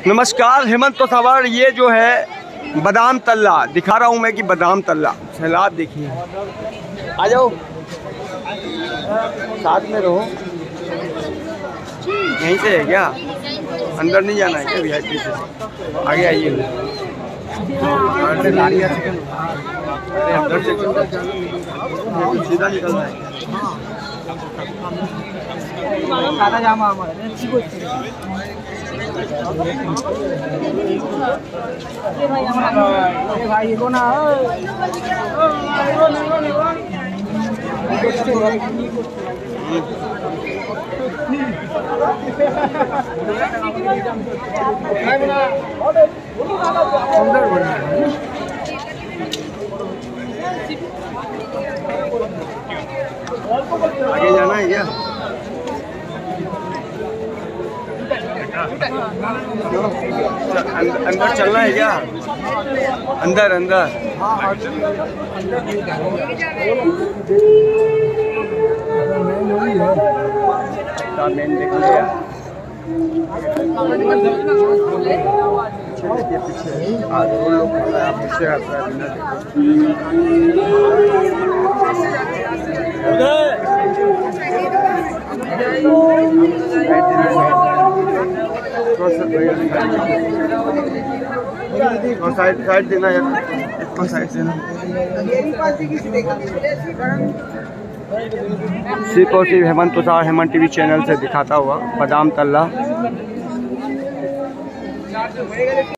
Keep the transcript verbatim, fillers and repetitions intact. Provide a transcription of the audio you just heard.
नमस्कार, हेमंत तोसावर। ये जो है बादाम तल्ला दिखा रहा हूँ मैं कि बादाम तल्ला सैलाब देखिए। आ जाओ, साथ में रहो। यहीं से है क्या? अंदर नहीं जाना है क्या? वीआईपी से आगे आइए। अरे अंदर से सीधा निकलना है। भाई को ना आगे जाना है क्या? अंदर चलना है क्या? अंदर अंदर मेन देख लिया। पीछे आज वो लोग पीछे आता है। साइड साइड देना यार, इसको साइड देना। सिर्फ और सिर्फ हेमंत तोसावर हेमंत टीवी चैनल से दिखाता हुआ बादाम तल्ला।